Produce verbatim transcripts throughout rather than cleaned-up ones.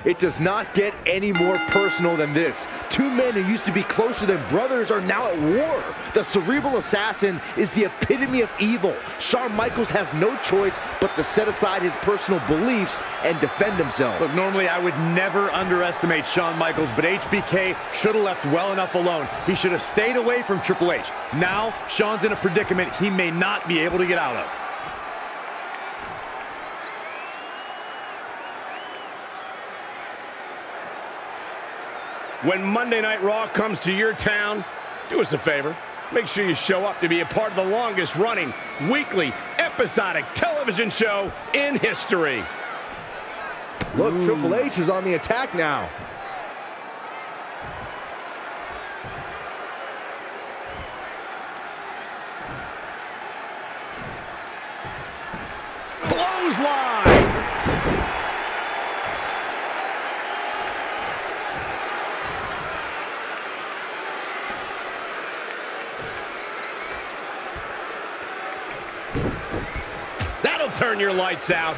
It does not get any more personal than this. Two men who used to be closer than brothers are now at war. The Cerebral Assassin is the epitome of evil. Shawn Michaels has no choice but to set aside his personal beliefs and defend himself. Look, normally I would never underestimate Shawn Michaels, but H B K should have left well enough alone. He should have stayed away from Triple H. Now, Shawn's in a predicament he may not be able to get out of. When Monday Night Raw comes to your town, do us a favor. Make sure you show up to be a part of the longest running weekly episodic television show in history. Look, Ooh. Triple H is on the attack now. Clothesline! That'll turn your lights out.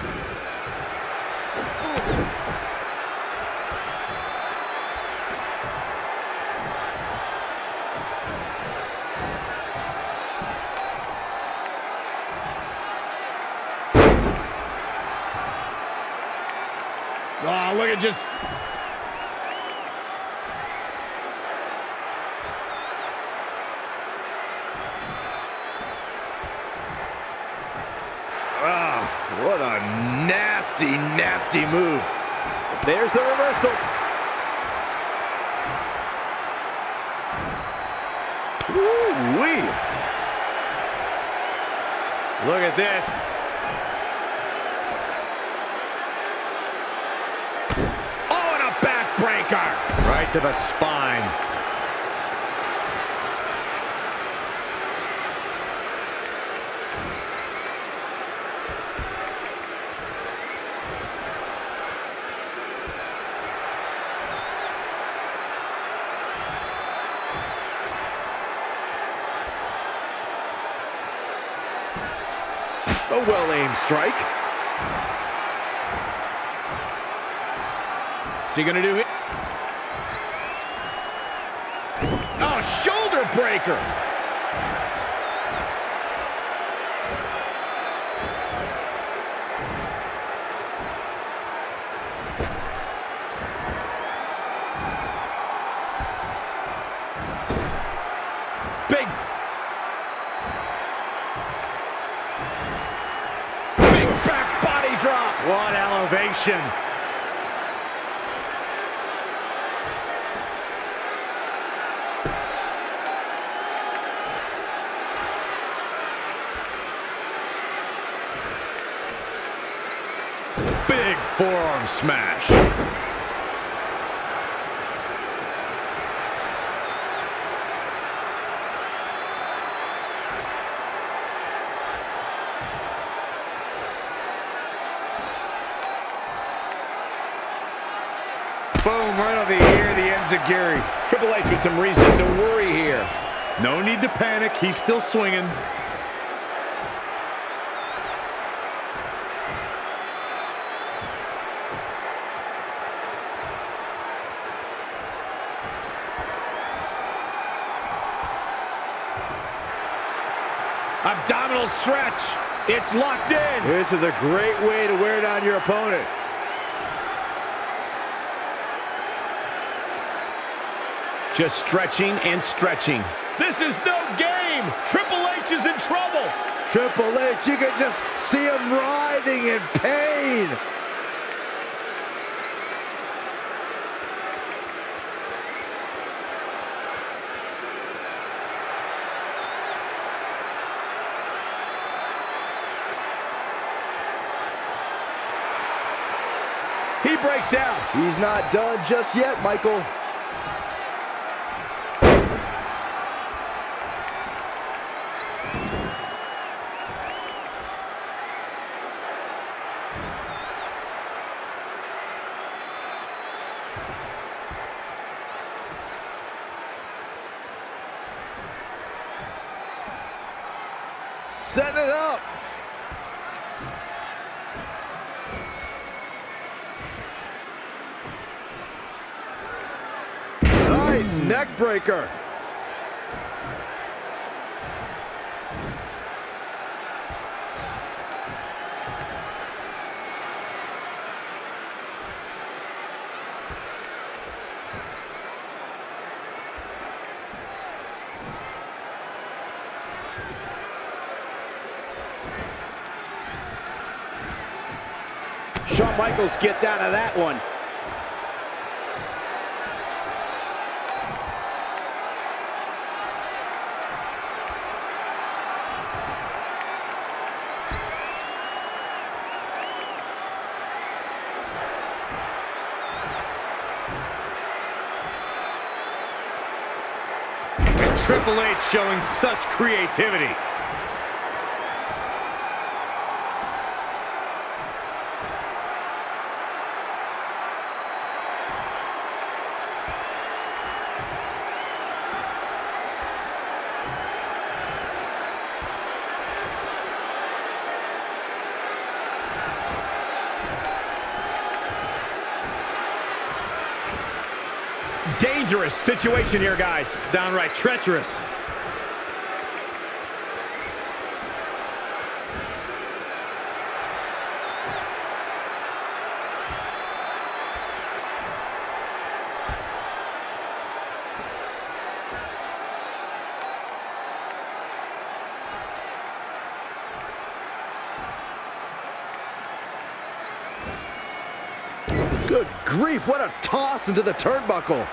Oh, look at just... What a nasty, nasty move. There's the reversal. Woo-wee. Look at this. Oh, and a backbreaker. Right to the spine. A well-aimed strike. What's he gonna do here? Oh, shoulder breaker. Big. Drop. What elevation. Big forearm smash. Boom, right over here, the enziguri. Triple H with some reason to worry here. No need to panic, he's still swinging. Abdominal stretch. It's locked in. This is a great way to wear down your opponent. Just stretching and stretching. This is no game. Triple H is in trouble. Triple H, you can just see him writhing in pain. He breaks out. He's not done just yet, Michael. Set it up. Nice neck breaker. Shawn Michaels gets out of that one. And Triple H showing such creativity. Dangerous situation here, guys. Downright treacherous. Good grief, what a toss into the turnbuckle.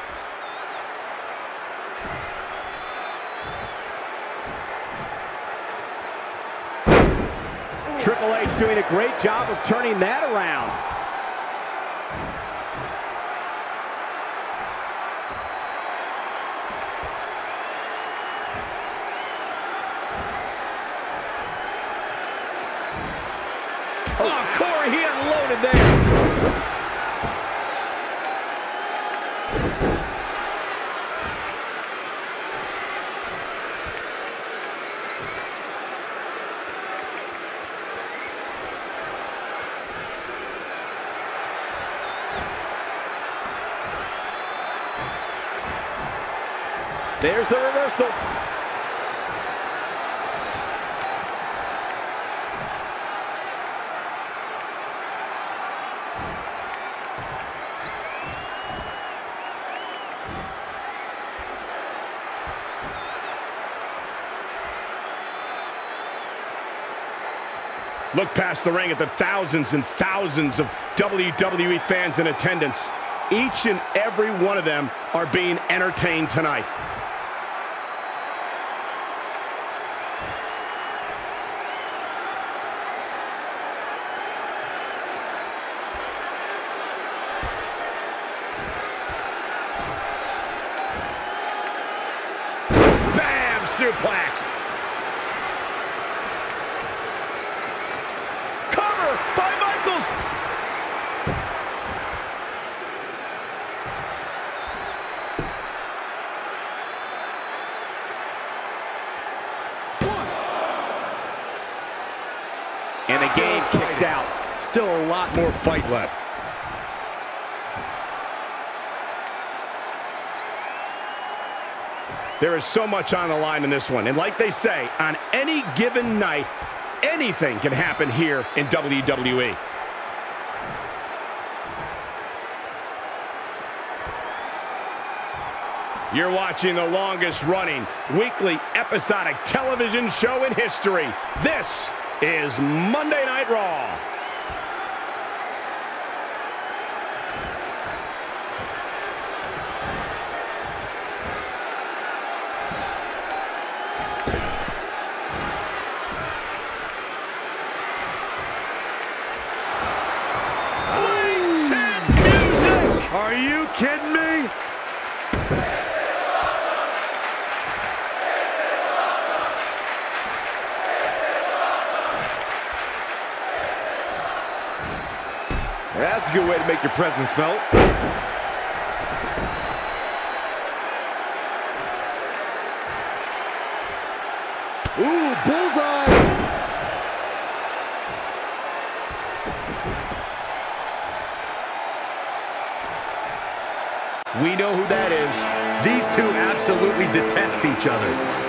Triple H doing a great job of turning that around. Oh, Corey, he unloaded there. There's the reversal. Look past the ring at the thousands and thousands of W W E fans in attendance. Each and every one of them are being entertained tonight. Bam! Suplex. Cover by Michaels. And the game kicks out. Still a lot more fight left. There is so much on the line in this one. And like they say, on any given night, anything can happen here in W W E. You're watching the longest running weekly episodic television show in history. This is Monday Night Raw. Are you kidding me? That's a good way to make your presence felt. Ooh, bullseye! We know who that is. These two absolutely detest each other.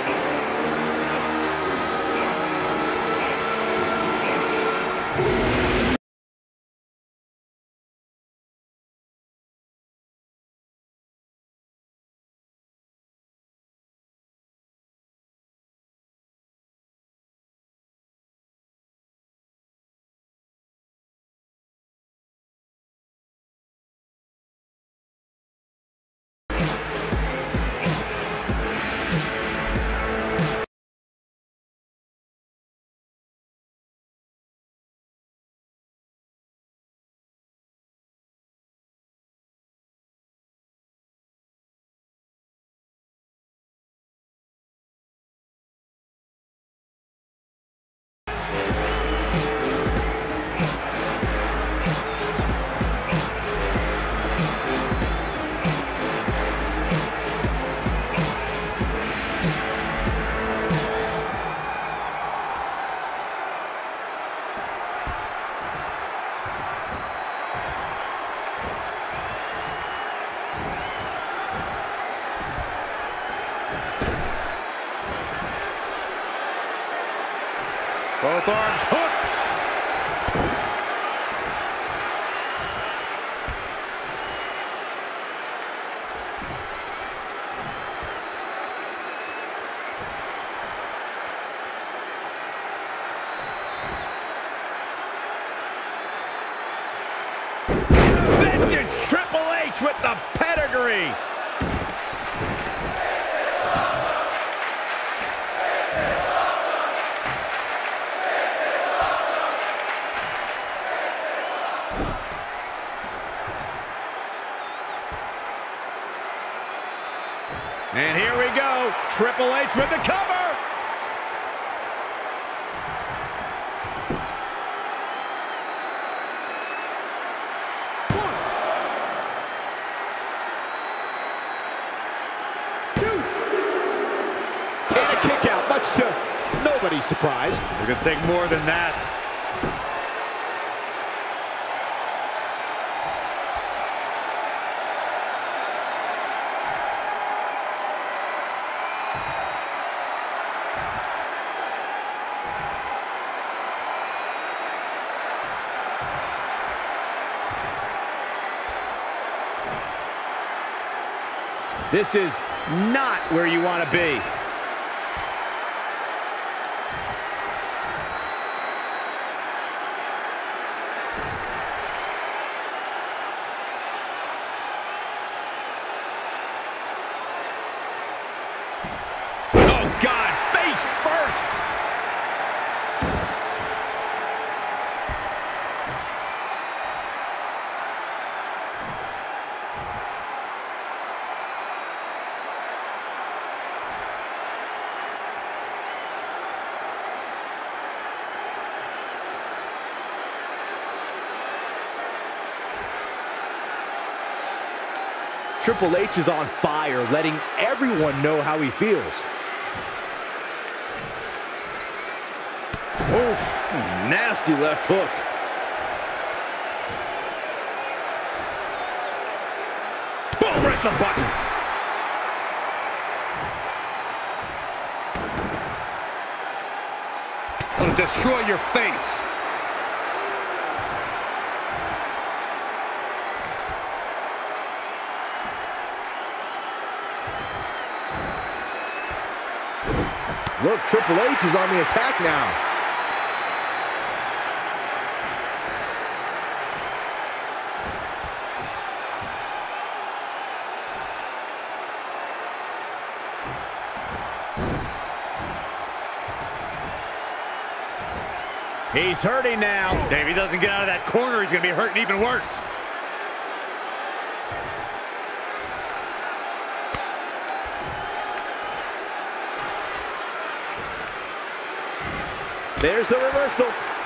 Both arms hooked. Vintage Triple H with the pedigree. And here we go, Triple H with the cover. One, two, and a kick out, much to nobody's surprise. They're going to take more than that. This is not where you want to be. Oh, God, face first. Triple H is on fire, letting everyone know how he feels. Oof, nasty left hook. Boom, right in the button. Gonna destroy your face. Look, Triple H is on the attack now. He's hurting now. If he doesn't get out of that corner, he's going to be hurting even worse. There's the reversal.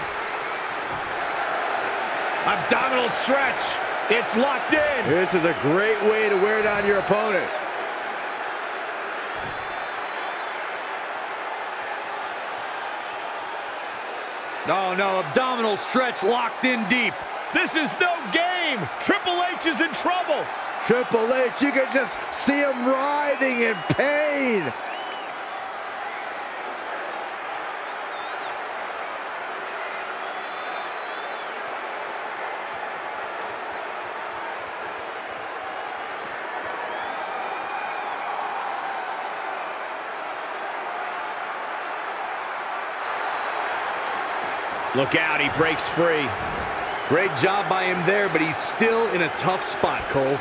Abdominal stretch. It's locked in. This is a great way to wear down your opponent. No, no, abdominal stretch locked in deep. This is no game. Triple H is in trouble. Triple H, you can just see him writhing in pain. Look out, he breaks free. Great job by him there, but he's still in a tough spot, Cole.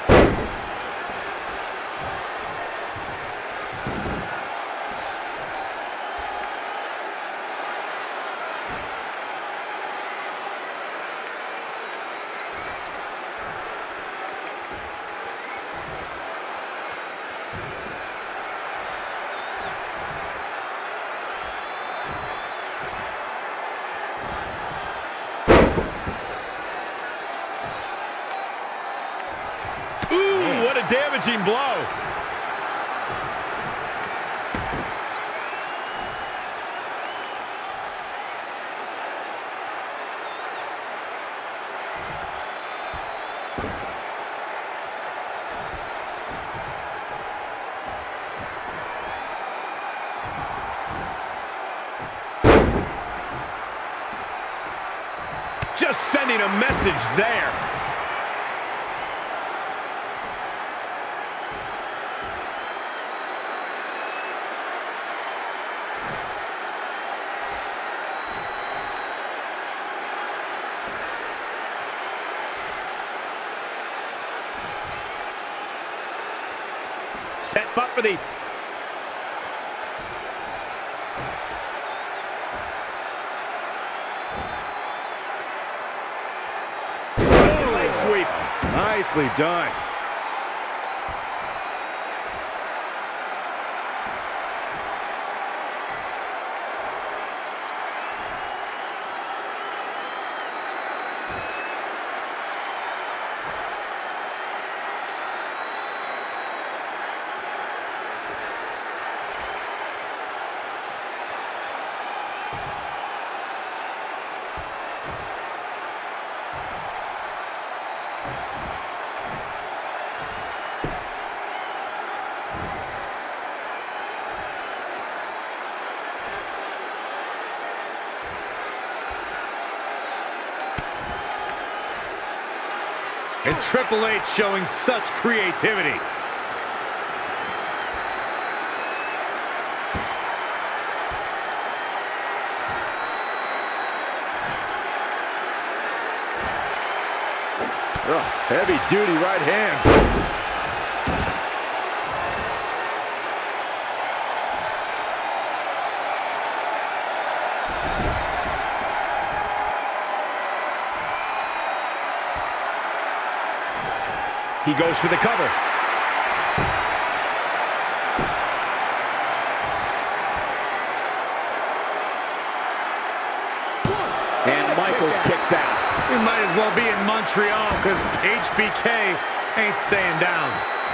What a damaging blow. Just sending a message there. Set up for the... Oh, leg sweep. Nicely done. And Triple H showing such creativity. Oh, heavy duty right hand. He goes for the cover. And Michaels kicks out. We might as well be in Montreal because H B K ain't staying down.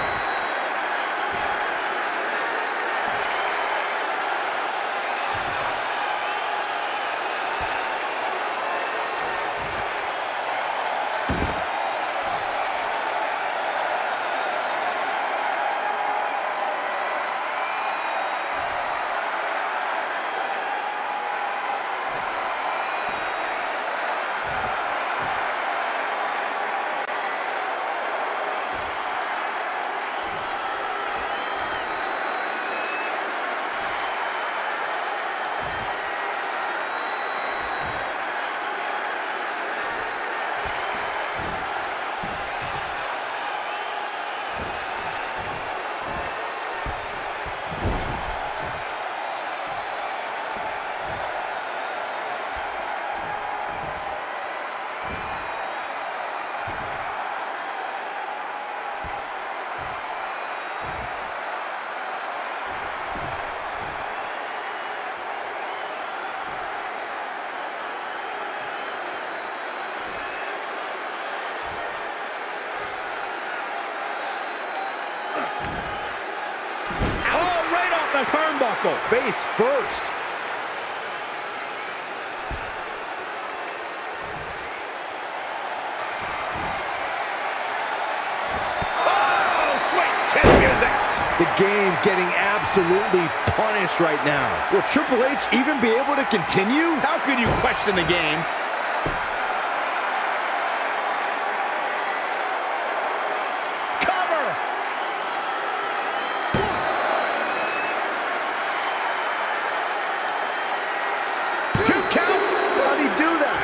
Oh, right off the turnbuckle. Face first. The game getting absolutely punished right now. Will Triple H even be able to continue? How could you question the game? Cover! Two count! How'd he do that?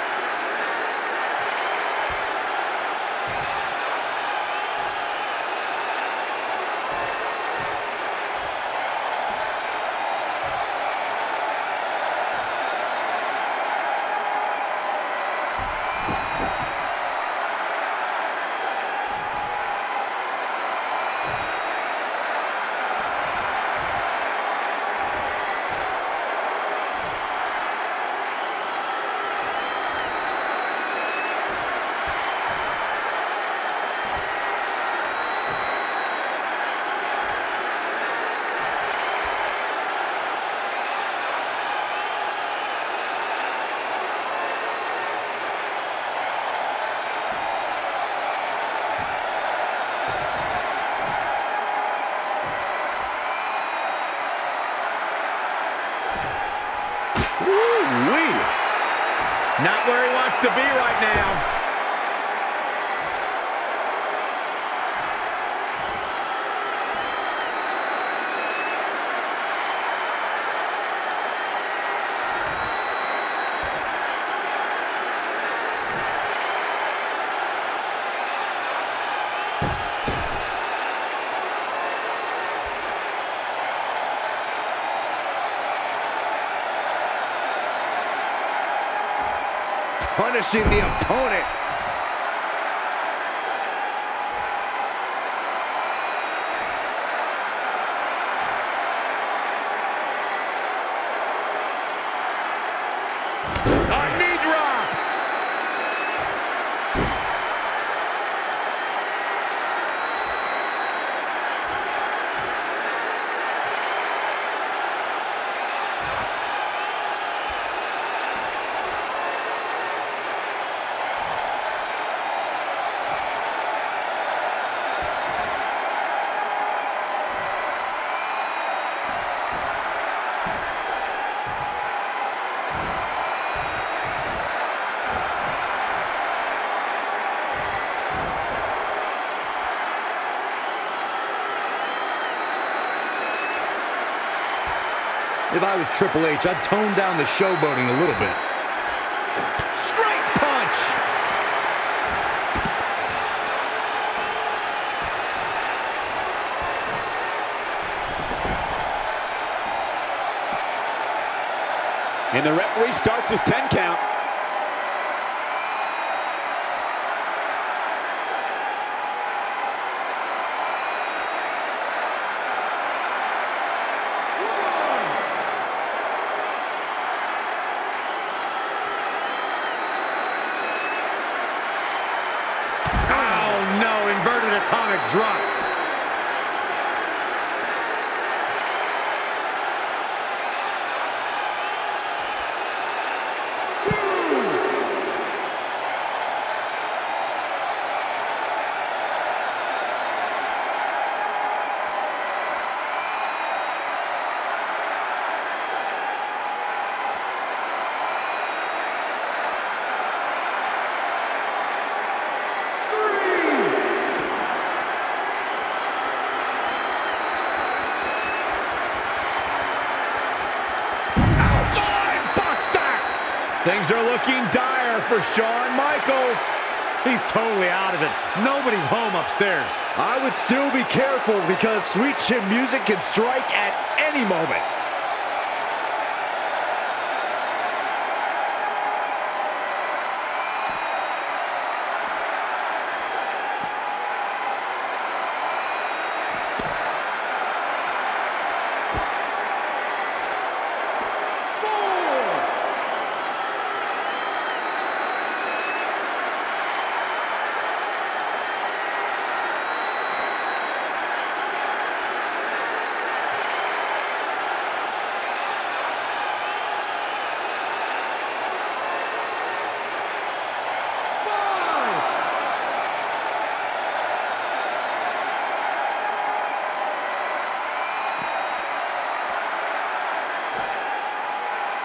Woo-wee. Not where he wants to be right now. Punishing the opponent. A knee drop. If I was Triple H, I'd tone down the showboating a little bit. Straight punch. And the referee starts his ten count. Atomic drop. Things are looking dire for Shawn Michaels. He's totally out of it. Nobody's home upstairs. I would still be careful because sweet chin music can strike at any moment.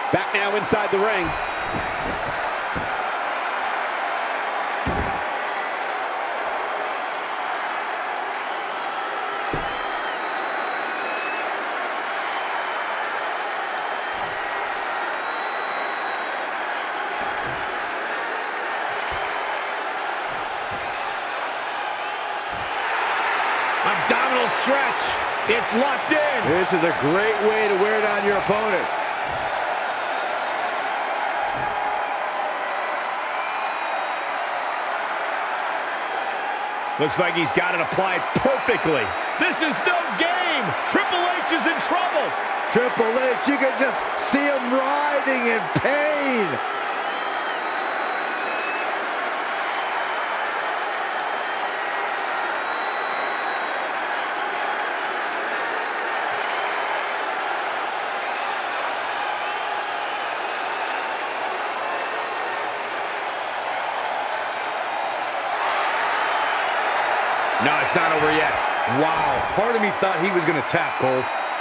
Back now inside the ring. Abdominal stretch. It's locked in. This is a great way to wear down your opponent. Looks like he's got it applied perfectly. This is no game. Triple H is in trouble. Triple H, you can just see him writhing in pain. No, it's not over yet. Wow, part of me thought he was going to tap, Cole.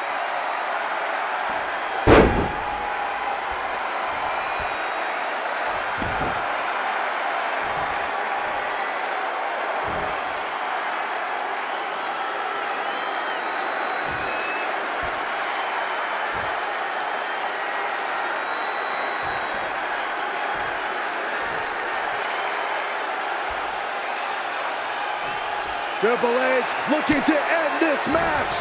Triple H looking to end this match.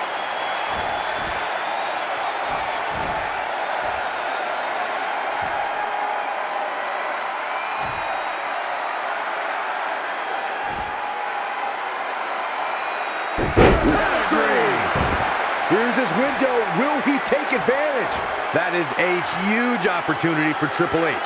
Here's his window. Will he take advantage? That is a huge opportunity for Triple H.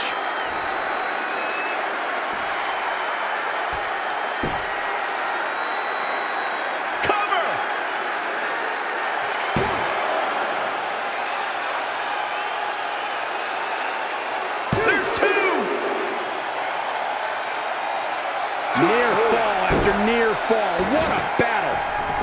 Near fall after near fall. What a battle.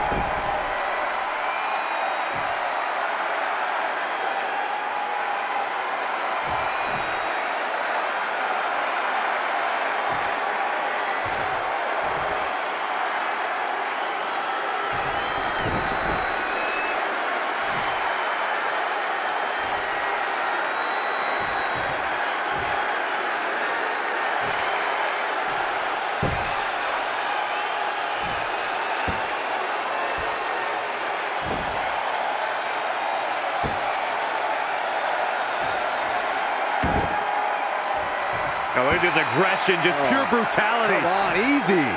Oh, look at this aggression, just oh, pure brutality. Come on, easy.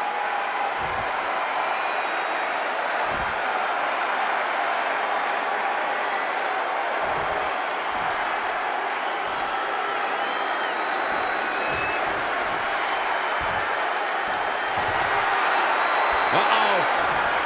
Uh-oh.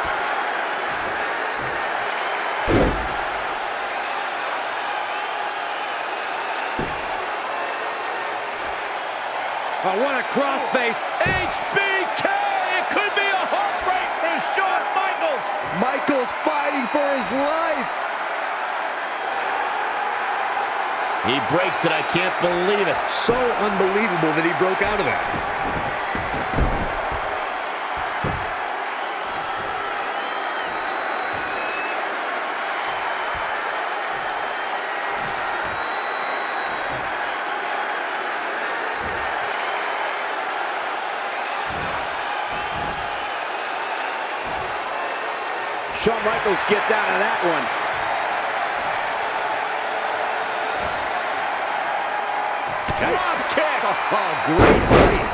Oh, what a crossface. H B K! It could be a heartbreak for Shawn Michaels. Michaels fighting for his life. He breaks it. I can't believe it. So unbelievable that he broke out of that. Shawn Michaels gets out of that one. Drop kick. Oh, great fight.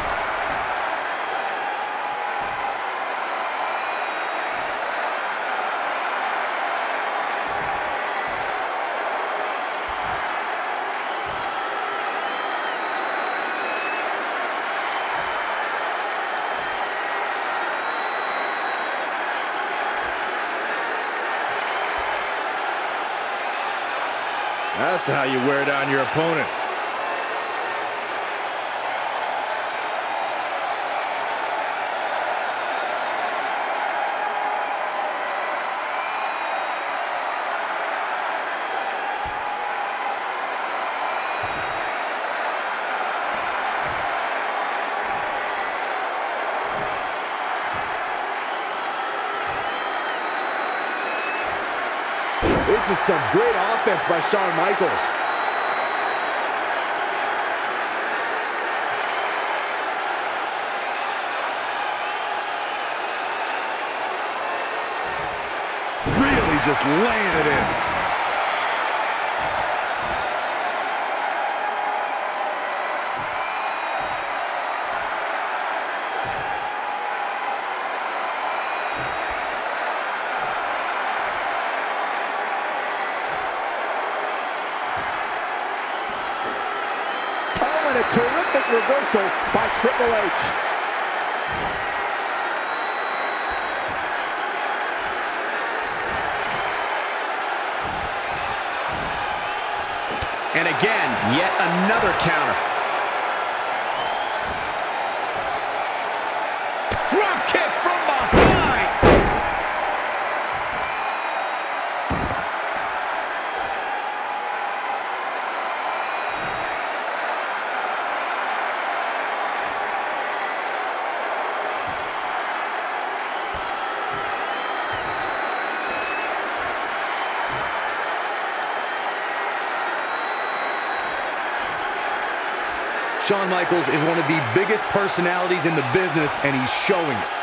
That's how you wear down your opponent. This is some great offense by Shawn Michaels. Really just laying it in. Oh, and a terrific reversal by Triple H. And again, yet another counter. Drop kick from behind. Shawn Michaels is one of the biggest personalities in the business, and he's showing it.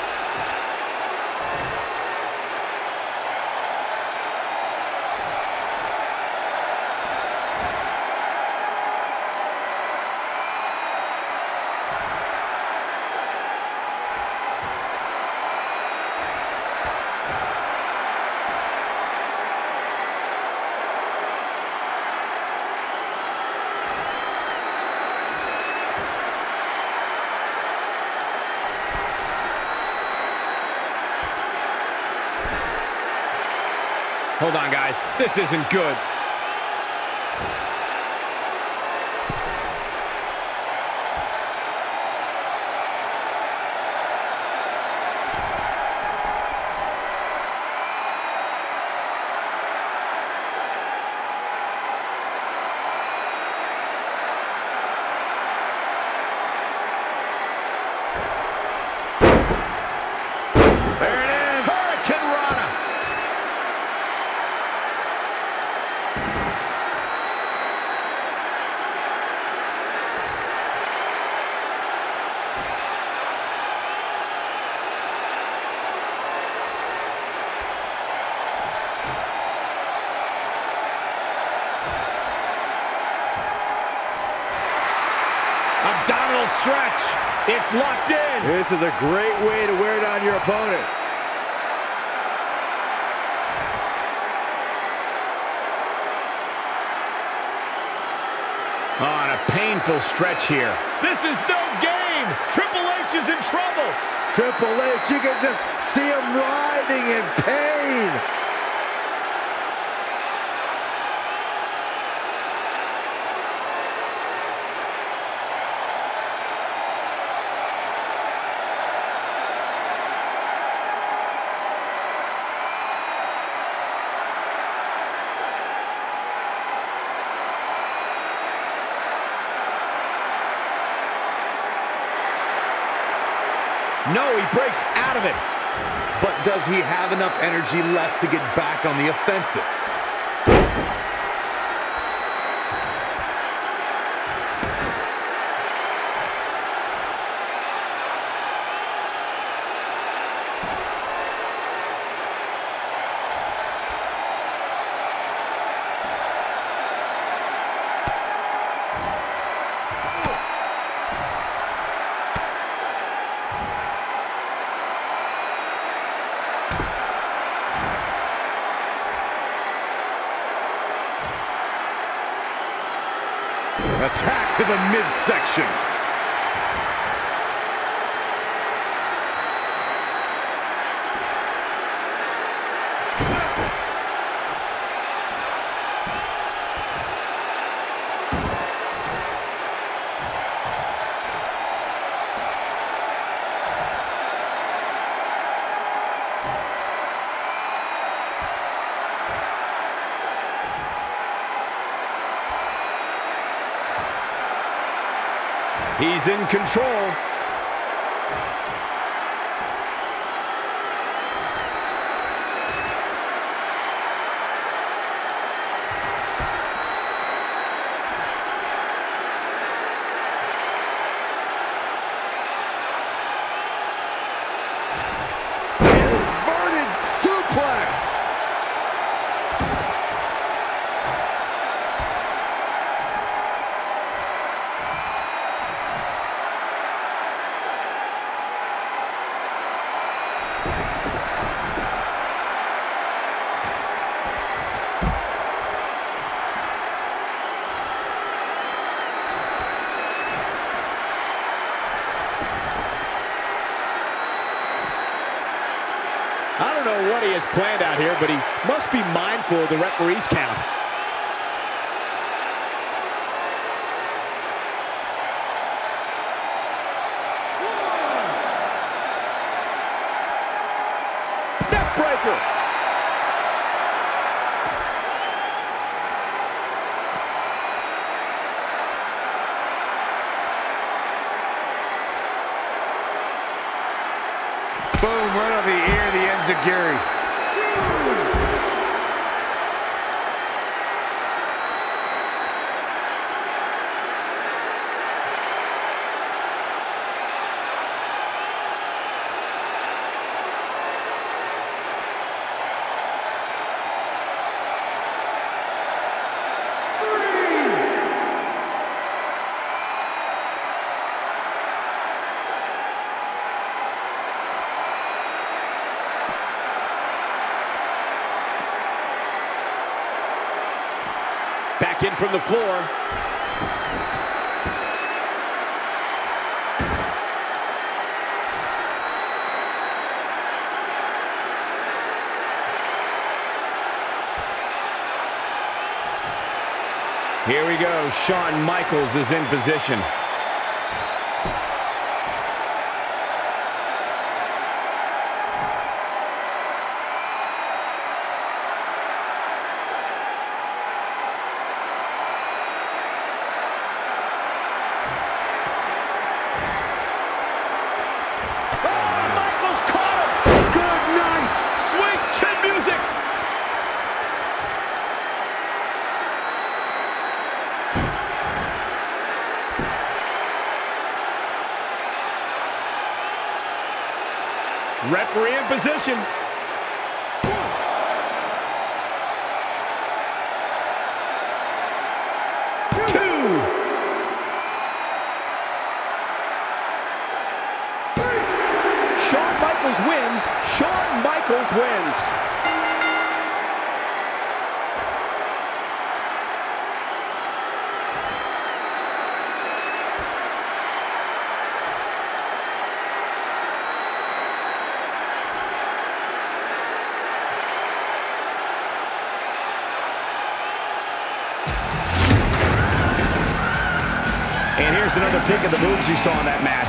Hold on, guys. This isn't good. There it is. Hurricane Rana. Abdominal stretch. It's locked in. This is a great way to wear down your opponent. On a painful stretch here. This is no game. Triple H is in trouble. Triple H, you can just see him writhing in pain. No, he breaks out of it. But does he have enough energy left to get back on the offensive? Attack to the midsection. He's in control. he has planned out here, but he must be mindful of the referee's count. Neck breaker. Boom, right on the ear, the enziguri. Back in from the floor. Here we go. Shawn Michaels is in position. Referee in position. Two. Shawn Michaels wins. Shawn Michaels wins. And here's another peek of the moves you saw in that match.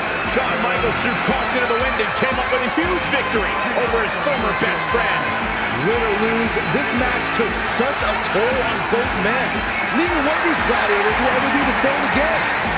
Threw caution to the wind and came up with a huge victory over his former best friend. Win or lose, this match took such a toll on both men. Neither one of these gladiators will ever do the same again.